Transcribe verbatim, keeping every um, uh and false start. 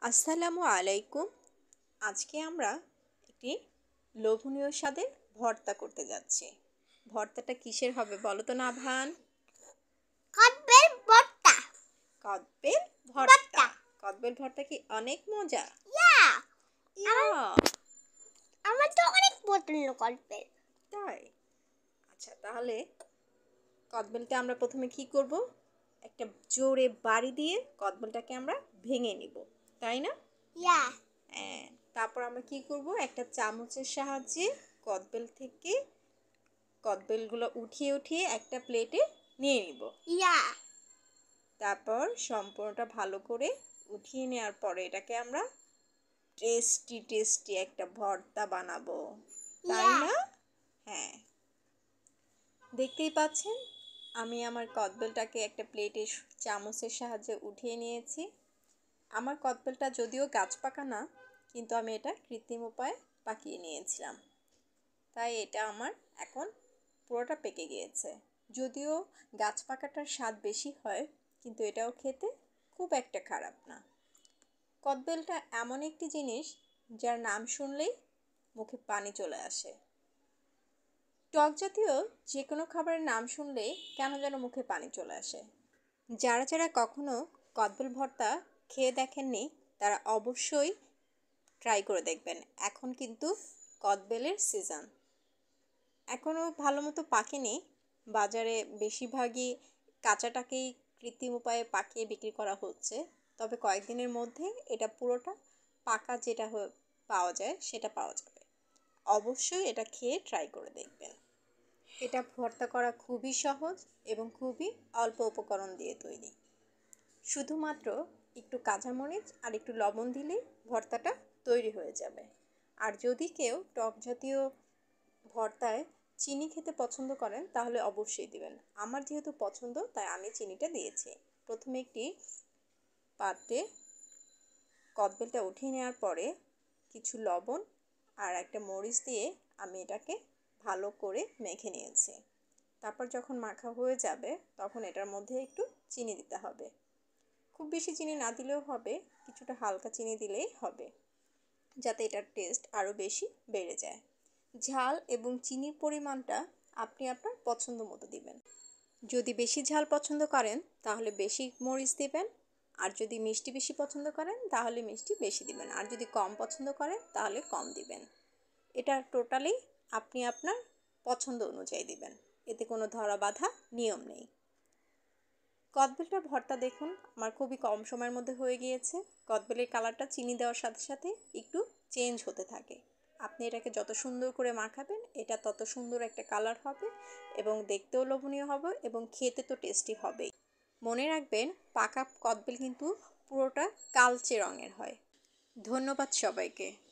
আসসালামু আলাইকুম। আজকে আমরা একটি লোভনীয় স্বাদের ভর্তা করতে যাচ্ছি। ভর্তাটা কিসের হবে বলো তো নাভান? কদবেল ভর্তা। কদবেল ভর্তা। কদবেল ভর্তা কি অনেক মজা? ইয়া ইয়া আমার তো অনেক পছন্দ কদবেল। তাই? আচ্ছা, তাহলে কদবেলটা আমরা প্রথমে কি করব? একটা জোরে বাড়ি দিয়ে কদবেলটাকে আমরা ভেঙে নিব, তাই না? ইয়া হ্যাঁ, তারপর আমরা কি করব? একটা চামচের সাহায্যে কদবেল থেকে কদবেলগুলো উঠিয়ে উঠিয়ে একটা প্লেটে নিয়ে নিব। ইয়া তারপর সম্পূর্ণটা ভালো করে উঠিয়ে নেওয়ার পরে এটাকে আমরা টেস্টি টেস্টি একটা ভর্তা বানাবো, তাই ইয়া না? হ্যাঁ, দেখতেই পাচ্ছেন আমি আমার কদবেলটাকে একটা প্লেটে চামচের সাহায্যে উঠিয়ে নিয়েছি। আমার কদবেলটা যদিও গাছ পাকা না, কিন্তু আমি এটা কৃত্রিম উপায়ে পাকিয়ে নিয়েছিলাম, তাই এটা আমার এখন পুরোটা পেকে গিয়েছে। যদিও গাছ পাকাটার স্বাদ বেশি হয়, কিন্তু এটাও খেতে খুব একটা খারাপ না। কদবেলটা এমন একটি জিনিস যার নাম শুনলেই মুখে পানি চলে আসে। টক জাতীয় যে কোনো খাবারের নাম শুনলেই কেন যেন মুখে পানি চলে আসে। যারা যারা কখনো কদবেল ভর্তা খেয়ে দেখেননি তারা অবশ্যই ট্রাই করে দেখবেন। এখন কিন্তু কদবেলের সিজন, এখনও ভালো মতো পাকেনি। বাজারে বেশিরভাগই কাঁচাটাকেই কৃত্রিম উপায়ে পাকিয়ে বিক্রি করা হচ্ছে, তবে কয়েকদিনের মধ্যে এটা পুরোটা পাকা যেটা পাওয়া যায় সেটা পাওয়া যাবে। অবশ্যই এটা খেয়ে ট্রাই করে দেখবেন। এটা ভর্তা করা খুবই সহজ এবং খুবই অল্প উপকরণ দিয়ে তৈরি। শুধুমাত্র একটু কাঁচামরিচ আর একটু লবণ দিলেই ভর্তাটা তৈরি হয়ে যাবে। আর যদি কেউ টক জাতীয় ভর্তায় চিনি খেতে পছন্দ করেন তাহলে অবশ্যই দিবেন। আমার যেহেতু পছন্দ তাই আমি চিনিটা দিয়েছি। প্রথমে একটি পাত্রে কদবেলটা উঠিয়ে নেওয়ার পরে কিছু লবণ আর একটা মরিচ দিয়ে আমি এটাকে ভালো করে মেখে নিয়েছি। তারপর যখন মাখা হয়ে যাবে তখন এটার মধ্যে একটু চিনি দিতে হবে। খুব বেশি চিনি না দিলেও হবে, কিছুটা হালকা চিনি দিলেই হবে, যাতে এটার টেস্ট আরও বেশি বেড়ে যায়। ঝাল এবং চিনির পরিমাণটা আপনি আপনার পছন্দ মতো দিবেন। যদি বেশি ঝাল পছন্দ করেন তাহলে বেশি মরিচ দিবেন, আর যদি মিষ্টি বেশি পছন্দ করেন তাহলে মিষ্টি বেশি দিবেন, আর যদি কম পছন্দ করেন তাহলে কম দিবেন। এটা টোটালি আপনি আপনার পছন্দ অনুযায়ী দিবেন, এতে কোনো ধরা বাঁধা নিয়ম নেই। কদবেলটা ভর্তা দেখুন আমার খুবই কম সময়ের মধ্যে হয়ে গিয়েছে। কদবেলের কালারটা চিনি দেওয়ার সাথে সাথে একটু চেঞ্জ হতে থাকে। আপনি এটাকে যত সুন্দর করে মাখাবেন এটা তত সুন্দর একটা কালার হবে এবং দেখতেও লোভনীয় হবে এবং খেতে তো টেস্টি হবেই। মনে রাখবেন, পাকা কদবেল কিন্তু পুরোটা কালচে রঙের হয়। ধন্যবাদ সবাইকে।